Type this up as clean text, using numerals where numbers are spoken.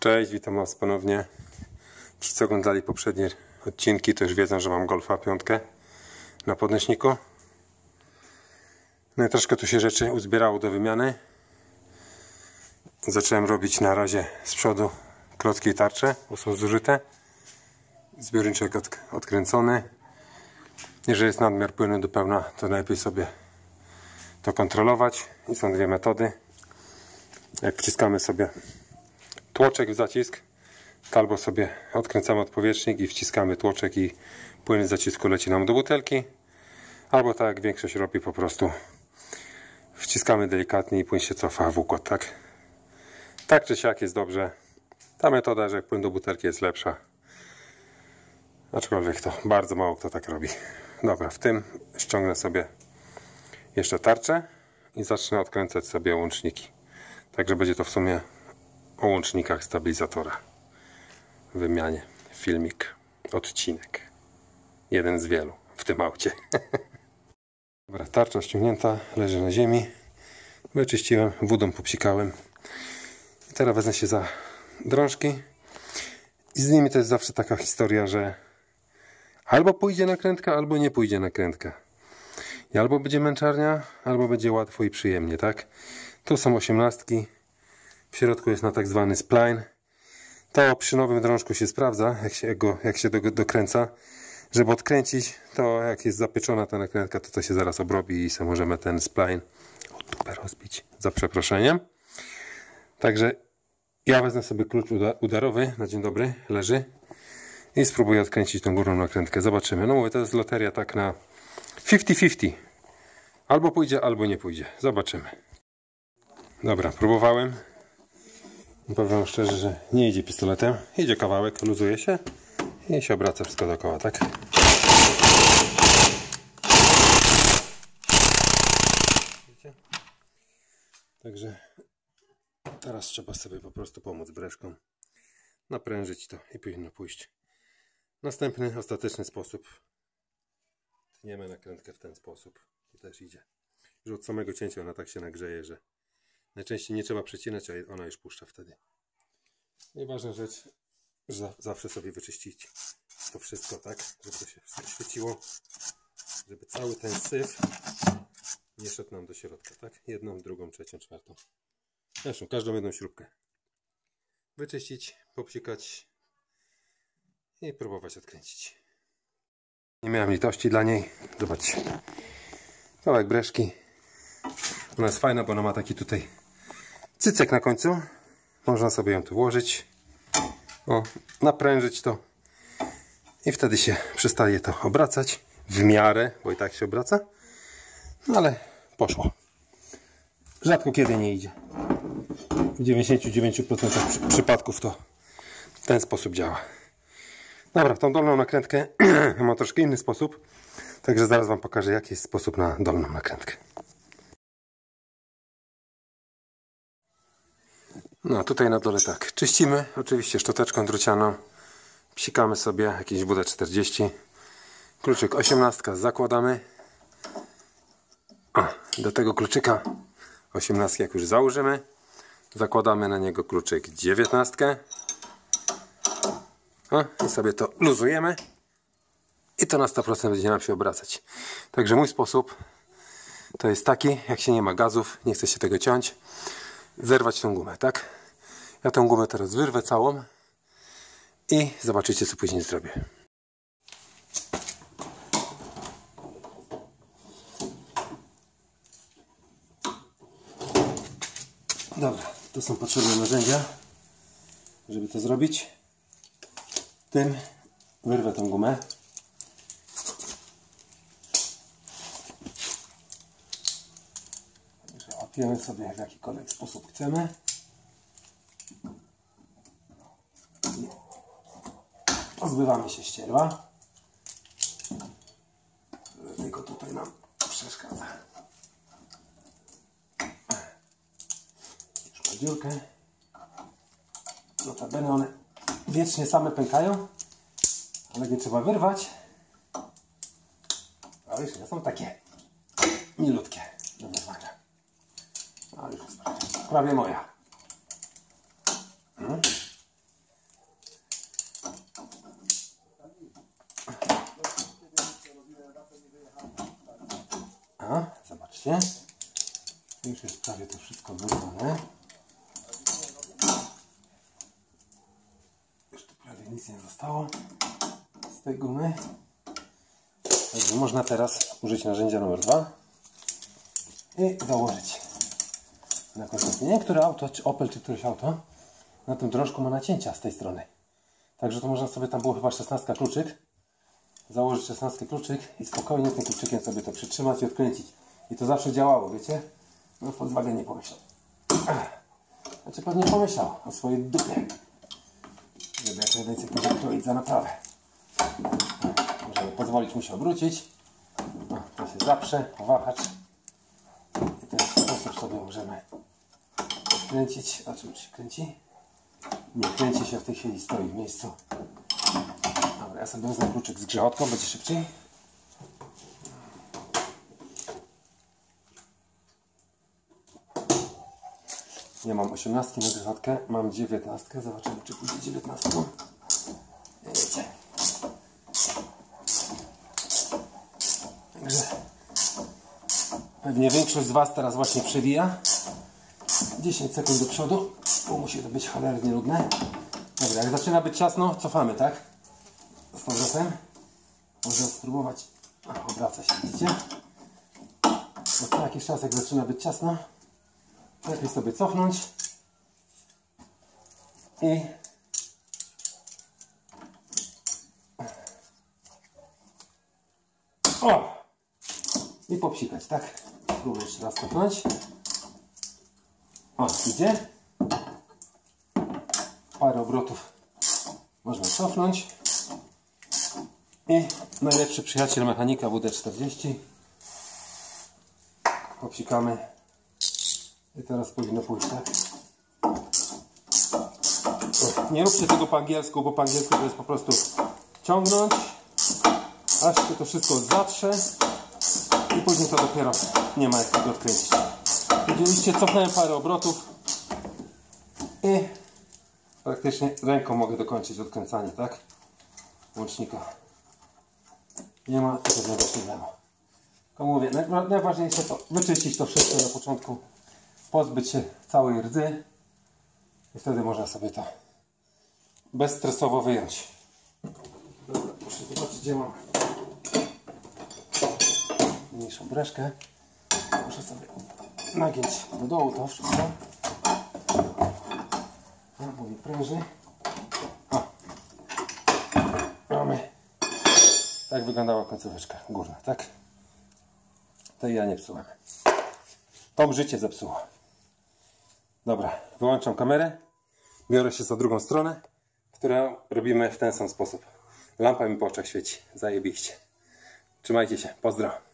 Cześć, witam Was ponownie. Ci, co oglądali poprzednie odcinki, to już wiedzą, że mam Golfa 5 na podnośniku. No i troszkę tu się rzeczy uzbierało do wymiany. Zacząłem robić na razie z przodu klocki i tarcze, bo są zużyte. Zbiorniczek odkręcony. Jeżeli jest nadmiar płynu do pełna, to najlepiej sobie to kontrolować. I są dwie metody. Jak wciskamy sobie tłoczek w zacisk, to albo sobie odkręcamy odpowietrznik i wciskamy tłoczek i płyn z zacisku leci nam do butelki, albo tak jak większość robi, po prostu wciskamy delikatnie i płyn się cofa w układ, tak? Tak czy siak jest dobrze. Ta metoda, że płyn do butelki, jest lepsza. Aczkolwiek to bardzo mało kto tak robi. Dobra, w tym ściągnę sobie jeszcze tarczę i zacznę odkręcać sobie łączniki. Także będzie to w sumie o łącznikach stabilizatora w wymianie. Filmik, odcinek. Jeden z wielu w tym aucie. Dobra, tarcza ściągnięta, leży na ziemi. Wyczyściłem, wodą popsikałem. I teraz wezmę się za drążki. I z nimi to jest zawsze taka historia, że albo pójdzie nakrętka, albo nie pójdzie nakrętka. I albo będzie męczarnia, albo będzie łatwo i przyjemnie, tak? Tu są 18. W środku jest na tak zwany spline. To przy nowym drążku się sprawdza, jak się dokręca. Żeby odkręcić, to jak jest zapieczona ta nakrętka, to się zaraz obrobi i sobie możemy ten spline rozbić, za przeproszeniem. Także ja wezmę sobie klucz udarowy, na dzień dobry, leży. I spróbuję odkręcić tą górną nakrętkę. Zobaczymy. No mówię, to jest loteria tak na 50-50. Albo pójdzie, albo nie pójdzie. Zobaczymy. Dobra, próbowałem. Powiem szczerze, że nie idzie pistoletem. Idzie kawałek, luzuje się i się obraca wszystko dookoła, tak? Widzicie? Także teraz trzeba sobie po prostu pomóc breszką, naprężyć to i powinno pójść. Następny, ostateczny sposób. Tniemy nakrętkę w ten sposób. I też idzie. Już od samego cięcia ona tak się nagrzeje, że najczęściej nie trzeba przecinać, a ona już puszcza wtedy. I ważna rzecz, że zawsze sobie wyczyścić to wszystko, tak? Żeby to się wszystko świeciło. Żeby cały ten syf nie szedł nam do środka, tak? Jedną, drugą, trzecią, czwartą. Zresztą każdą jedną śrubkę. Wyczyścić, popsikać i próbować odkręcić. Nie miałem litości dla niej. Zobaczcie. Kawałek breszki. Ona jest fajna, bo ona ma taki tutaj cycek na końcu. Można sobie ją tu włożyć. O, naprężyć to. I wtedy się przestaje to obracać. W miarę, bo i tak się obraca. No ale poszło. Rzadko kiedy nie idzie. W 99% przypadków to w ten sposób działa. Dobra, tą dolną nakrętkę mam troszkę inny sposób. Także zaraz Wam pokażę, jaki jest sposób na dolną nakrętkę. No tutaj na dole tak, czyścimy, oczywiście szczoteczką drucianą, psikamy sobie jakieś WD-40, kluczyk 18 zakładamy. Do tego kluczyka 18 jak już założymy, zakładamy na niego kluczyk 19 i sobie to luzujemy i to na 100% będzie nam się obracać. Także mój sposób to jest taki, jak się nie ma gazów, nie chce się tego ciąć, zerwać tą gumę, tak? Ja tą gumę teraz wyrwę całą i zobaczycie, co później zrobię. Dobra, to są potrzebne narzędzia, żeby to zrobić. Tym wyrwę tą gumę. Łapiemy sobie w jakikolwiek sposób chcemy. Pozbywamy się ścierła. Tylko tutaj nam przeszkadza. Już ma dziurkę. Notabene one wiecznie same pękają, ale nie trzeba wyrwać. A już nie są takie milutkie do wyrwania. A już jest prawie moja. Zobaczcie. Już jest prawie to wszystko wyrwane. Już tu prawie nic nie zostało z tej gumy. Także można teraz użyć narzędzia numer 2 i założyć na konstrukcję. Nie wiem, które auto, czy Opel, czy któreś auto na tym drążku ma nacięcia z tej strony. Także to można sobie, tam było chyba 16 kluczyk, założyć 16 kluczyk i spokojnie tym kluczykiem sobie to przytrzymać i odkręcić. I to zawsze działało, wiecie? No Volkswagen nie pomyślał. Znaczy pewnie pomyślał o swojej dupie, żeby jak najwięcej później kroić za naprawę. Możemy pozwolić mu się obrócić. No, to się zaprze, powahacz. I w ten sposób sobie możemy kręcić. A czy się kręci? Nie kręci się w tej chwili, stoi w miejscu. Dobra, ja sobie wezmę kluczyk z grzechotką, będzie szybciej. Nie mam 18 na grzechotkę, mam 19. Zobaczymy, czy pójdzie 19. Wiecie. Także pewnie większość z Was teraz właśnie przewija. 10 sekund do przodu, bo musi to być cholernie nudne. Dobra, jak zaczyna być ciasno, cofamy, tak? Z powrotem. Można spróbować. Obraca się, widzicie? Bo co jakiś czas, jak zaczyna być ciasno, lepiej sobie cofnąć i popsikać, tak? Spróbuję jeszcze raz cofnąć. O, idzie. Parę obrotów można cofnąć. I najlepszy przyjaciel mechanika WD-40. Popsikamy. I teraz powinno pójść, tak? Nie róbcie tego po angielsku, bo po angielsku to jest po prostu ciągnąć, aż się to wszystko zatrze i później to dopiero nie ma jak tego odkręcić. Widzieliście, cofnąłem parę obrotów i praktycznie ręką mogę dokończyć odkręcanie, tak? Łącznika. Nie ma żadnego problemu. Tylko mówię, najważniejsze to wyczyścić to wszystko na początku, pozbyć się całej rdzy i wtedy można sobie to bezstresowo wyjąć. Dobra, muszę zobaczyć, gdzie mam mniejszą breszkę. Muszę sobie nagiąć do dołu to wszystko. Bo mi pręży. O. Mamy. Tak wyglądała końcóweczka górna, tak? To ja nie psułem. To życie zepsuło. Dobra, wyłączam kamerę. Biorę się za drugą stronę, którą robimy w ten sam sposób. Lampa mi po oczach świeci. Zajebiście. Trzymajcie się. Pozdro.